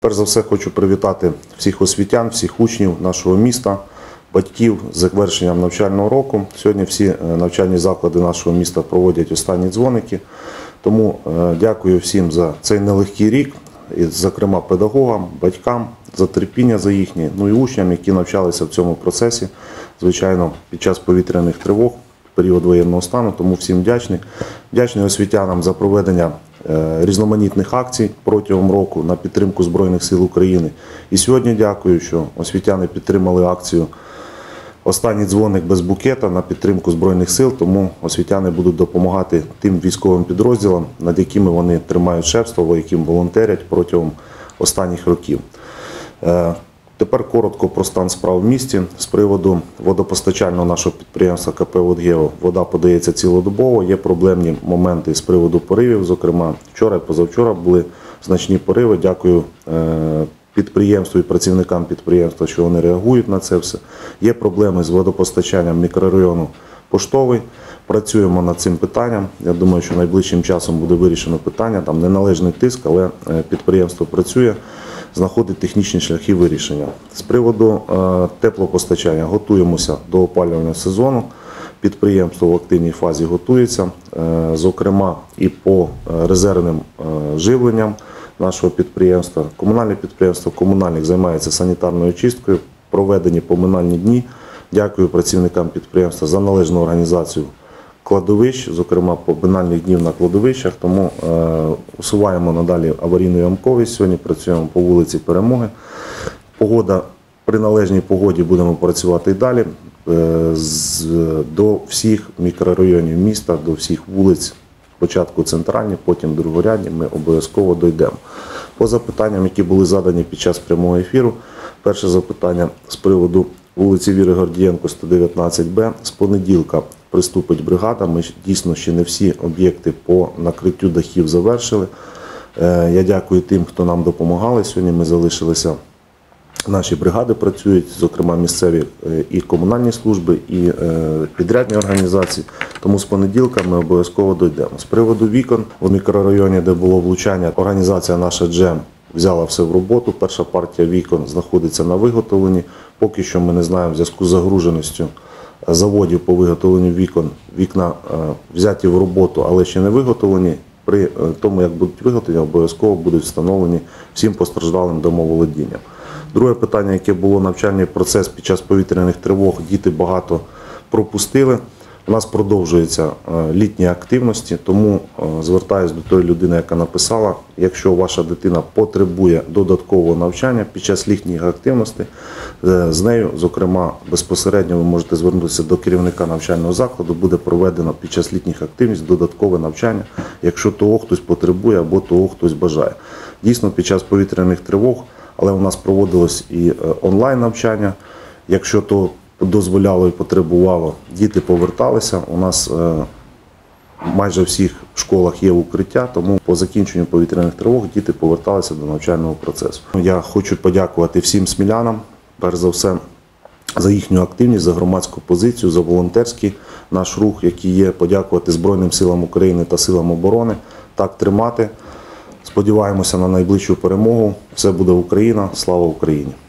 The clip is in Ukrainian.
Перш за все хочу привітати всіх освітян, всіх учнів нашого міста, батьків з завершенням навчального року. Сьогодні всі навчальні заклади нашого міста проводять останні дзвоники. Тому дякую всім за цей нелегкий рік, і, зокрема педагогам, батькам, за терпіння за їхнє, ну і учням, які навчалися в цьому процесі, звичайно, під час повітряних тривог, період воєнного стану, тому всім вдячний. Вдячний освітянам за проведення різноманітних акцій протягом року на підтримку Збройних сил України. І сьогодні дякую, що освітяни підтримали акцію «Останній дзвоник без букета» на підтримку Збройних сил, тому освітяни будуть допомагати тим військовим підрозділам, над якими вони тримають шефство, яким волонтерять протягом останніх років. Тепер коротко про стан справ в місті. З приводу водопостачального нашого підприємства КП «Водгео» вода подається цілодобово, є проблемні моменти з приводу поривів, зокрема вчора і позавчора були значні пориви. Дякую підприємству і працівникам підприємства, що вони реагують на це все. Є проблеми з водопостачанням мікрорайону Поштовий. Працюємо над цим питанням. Я думаю, що найближчим часом буде вирішено питання. Там неналежний тиск, але підприємство працює, знаходить технічні шляхи вирішення. З приводу теплопостачання готуємося до опалювального сезону. Підприємство в активній фазі готується, зокрема і по резервним живленням нашого підприємства. Комунальне підприємство «Комунальник» займається санітарною очисткою, проведені поминальні дні. Дякую працівникам підприємства за належну організацію кладовищ, зокрема поминальних днів на кладовищах, тому усуваємо надалі аварійну ямковість. Сьогодні працюємо по вулиці Перемоги. При належній погоді будемо працювати і далі. До всіх мікрорайонів міста, до всіх вулиць, спочатку центральні, потім другорядні, ми обов'язково дійдемо. По запитанням, які були задані під час прямого ефіру, перше запитання з приводу вулиці Віри Гордієнко, 119Б. З понеділка приступить бригада. Ми дійсно ще не всі об'єкти по накриттю дахів завершили. Я дякую тим, хто нам допомагали. Сьогодні ми залишилися, наші бригади працюють, зокрема місцеві і комунальні служби, і підрядні організації. Тому з понеділка ми обов'язково дійдемо. З приводу вікон в мікрорайоні, де було влучання, організація наша «Джем» взяла все в роботу. Перша партія вікон знаходиться на виготовленні. Поки що ми не знаємо, в зв'язку з загруженістю заводів по виготовленню вікон, вікна взяті в роботу, але ще не виготовлені. При тому, як будуть виготовлені, обов'язково будуть встановлені всім постраждалим домоволодінням. Друге питання, яке було: навчальний процес під час повітряних тривог. Діти багато пропустили. У нас продовжуються літні активності, тому звертаюся до тої людини, яка написала: якщо ваша дитина потребує додаткового навчання під час літніх активностей, з нею, зокрема, безпосередньо ви можете звернутися до керівника навчального закладу, буде проведено під час літніх активностей додаткове навчання, якщо того хтось потребує або того хтось бажає. Дійсно, під час повітряних тривог, але у нас проводилось і онлайн-навчання, якщо то дозволяло і потребувало, діти поверталися. У нас майже в всіх школах є укриття, тому по закінченню повітряних тривог діти поверталися до навчального процесу. Я хочу подякувати всім смілянам, перш за все, за їхню активність, за громадську позицію, за волонтерський наш рух, який є. Подякувати Збройним силам України та силам оборони. Так тримати. Сподіваємося на найближчу перемогу. Все буде Україна. Слава Україні!